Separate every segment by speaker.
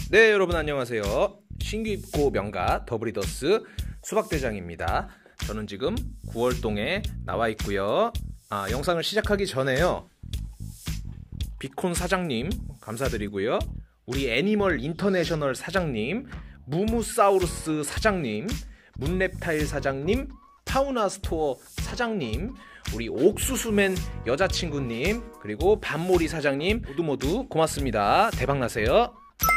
Speaker 1: 네, 여러분 안녕하세요. 신규 입고 명가 더블리더스 수박대장입니다. 저는 지금 9월동에 나와 있고요. 영상을 시작하기 전에요, 비콘 사장님 감사드리고요, 우리 애니멀 인터내셔널 사장님, 무무사우루스 사장님, 문랩타일 사장님, 파우나 스토어 사장님, 우리 옥수수맨 여자친구님, 그리고 밤모리 사장님 모두 고맙습니다. 대박나세요.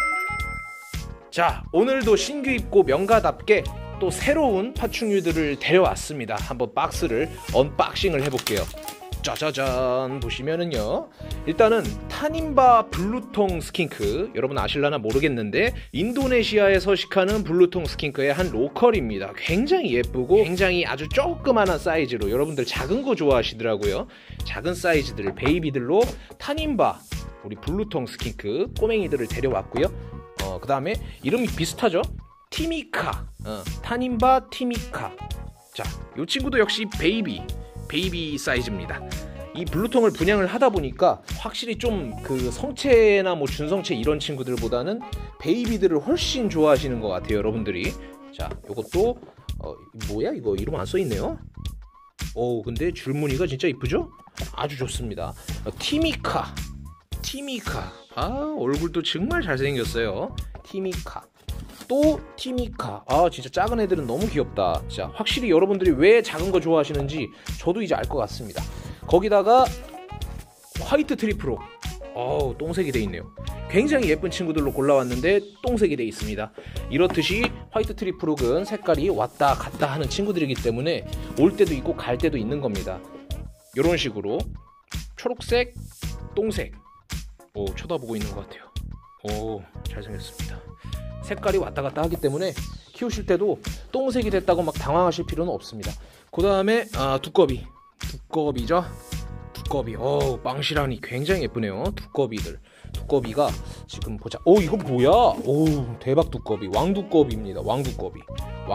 Speaker 1: 자, 오늘도 신규 입고 명가답게 또 새로운 파충류들을 데려왔습니다. 한번 박스를 언박싱을 해볼게요. 짜자잔, 보시면은요, 일단은 타닌바 블루통 스킨크, 여러분 아실라나 모르겠는데 인도네시아에 서식하는 블루통 스킨크의 한 로컬입니다. 굉장히 예쁘고 굉장히 아주 조그만한 사이즈로, 여러분들 작은 거 좋아하시더라고요. 작은 사이즈들 베이비들로 타닌바 우리 블루통 스킨크 꼬맹이들을 데려왔고요. 그 다음에 이름이 비슷하죠? 티미카, 타닌바 티미카. 자, 이 친구도 역시 베이비 사이즈입니다. 이 블루통을 분양을 하다 보니까 확실히 좀 그 성체나 뭐 준성체 이런 친구들보다는 베이비들을 훨씬 좋아하시는 것 같아요, 여러분들이. 자, 요것도 뭐야 이거, 이름 안 써있네요. 근데 줄무늬가 진짜 이쁘죠? 아주 좋습니다. 티미카. 얼굴도 정말 잘생겼어요. 티미카. 또 티미카. 진짜 작은 애들은 너무 귀엽다. 자, 확실히 여러분들이 왜 작은 거 좋아하시는지 저도 이제 알 것 같습니다. 거기다가 화이트 트리플로, 똥색이 돼 있네요. 굉장히 예쁜 친구들로 골라왔는데 똥색이 돼 있습니다. 이렇듯이 화이트 트리플록은 색깔이 왔다 갔다 하는 친구들이기 때문에 올 때도 있고 갈 때도 있는 겁니다. 이런 식으로 초록색, 똥색. 쳐다보고 있는 것 같아요. 잘생겼습니다. 색깔이 왔다 갔다 하기 때문에 키우실 때도 똥색이 됐다고 막 당황하실 필요는 없습니다. 그 다음에 두꺼비죠. 두꺼비. 빵실하니 굉장히 예쁘네요. 두꺼비가 지금 보자. 이거 뭐야? 대박 두꺼비. 왕두꺼비입니다. 왕두꺼비.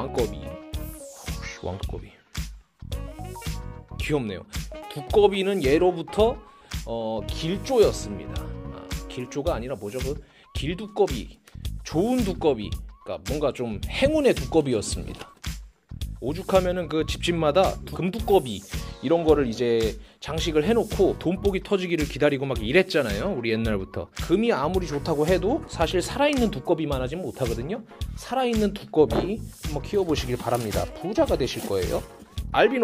Speaker 1: 귀엽네요. 두꺼비는 예로부터 길조였습니다. 길조가 아니라 뭐죠? 길두꺼비, 좋은 두꺼비, 그러니까 뭔가 좀 행운의 두꺼비였습니다. 오죽하면은 그 집집마다 금두꺼비 이런 거를 이제 장식을 해놓고 돈복이 터지기를 기다리고 막 이랬잖아요, 우리 옛날부터. 금이 아무리 좋다고 해도 사실 살아있는 두꺼비만 하지 못하거든요. 살아있는 두꺼비 한번 키워보시길 바랍니다. 부자가 되실 거예요. 알비노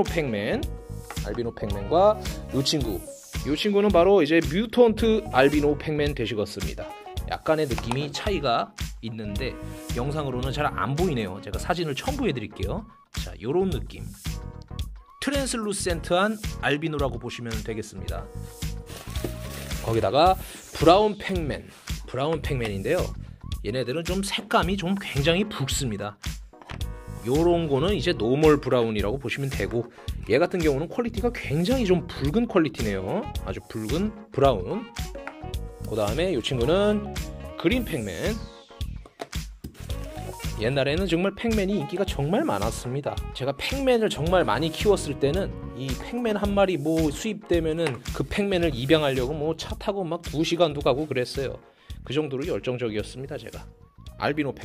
Speaker 1: 팩맨과 이 친구는 바로 이제 뮤턴트 알비노 팩맨 되시겠습니다. 약간의 느낌이 차이가 있는데 영상으로는 잘 안 보이네요. 제가 사진을 첨부해 드릴게요. 자, 요런 느낌. 트랜슬루센트한 알비노라고 보시면 되겠습니다. 거기다가 브라운 팩맨인데요. 얘네들은 좀 색감이 좀 굉장히 붉습니다. 요런 거는 이제 노멀 브라운이라고 보시면 되고, 얘 같은 경우는 퀄리티가 굉장히 좀 붉은 퀄리티네요. 아주 붉은 브라운. 그 다음에 이 친구는 그린 팩맨. 옛날에는 정말 팩맨이 인기가 정말 많았습니다. 제가 팩맨을 정말 많이 키웠을 때는 이 팩맨 한 마리 수입되면은 그 팩맨을 입양하려고 차 타고 막 2시간도 가고 그랬어요. 그 정도로 열정적이었습니다, 제가. 알비노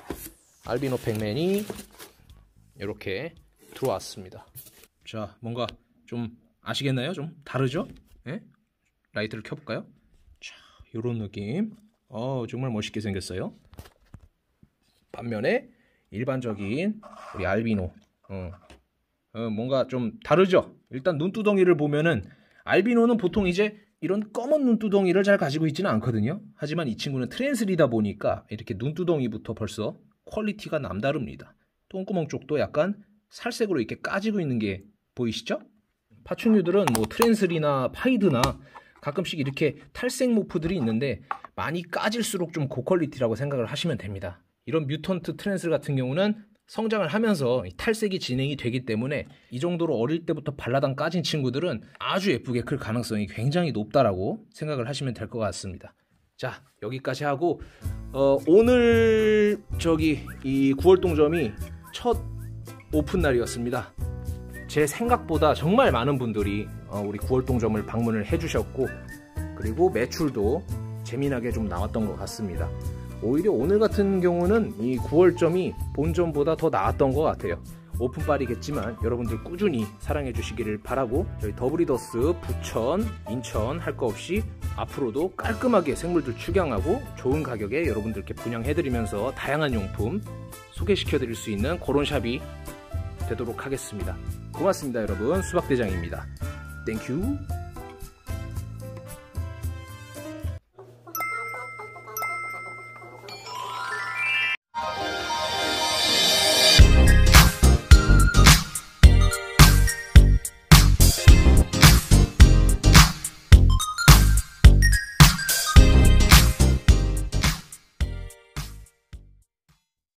Speaker 1: 팩맨이 이렇게 들어왔습니다. 자, 뭔가 좀 아시겠나요? 좀 다르죠? 예? 라이트를 켜볼까요? 자, 요런 느낌. 정말 멋있게 생겼어요. 반면에 일반적인 우리 알비노, 뭔가 좀 다르죠? 일단 눈두덩이를 보면은 알비노는 보통 이제 이런 검은 눈두덩이를 잘 가지고 있지는 않거든요. 하지만 이 친구는 트랜슬이다 보니까 이렇게 눈두덩이부터 벌써 퀄리티가 남다릅니다. 똥구멍 쪽도 약간 살색으로 이렇게 까지고 있는 게 보이시죠? 파충류들은 뭐 트랜슬이나 파이드나 가끔씩 이렇게 탈색 모프들이 있는데 많이 까질수록 좀 고퀄리티라고 생각을 하시면 됩니다. 이런 뮤턴트 트랜슬 같은 경우는 성장을 하면서 탈색이 진행이 되기 때문에 이 정도로 어릴 때부터 발라당 까진 친구들은 아주 예쁘게 클 가능성이 굉장히 높다라고 생각을 하시면 될 것 같습니다. 자, 여기까지 하고 오늘 이 9월동점이 첫 오픈 날이었습니다. 제 생각보다 정말 많은 분들이 우리 9월동점을 방문을 해주셨고, 그리고 매출도 재미나게 좀 나왔던 것 같습니다. 오히려 오늘 같은 경우는 이 9월점이 본점보다 더 나았던 것 같아요. 오픈빨이겠지만 여러분들 꾸준히 사랑해 주시기를 바라고, 저희 더블리더스 부천, 인천 할 거 없이 앞으로도 깔끔하게 생물들 축양하고 좋은 가격에 여러분들께 분양해드리면서 다양한 용품 소개시켜드릴 수 있는 그런 샵이 되도록 하겠습니다. 고맙습니다 여러분. 수박대장입니다. 땡큐.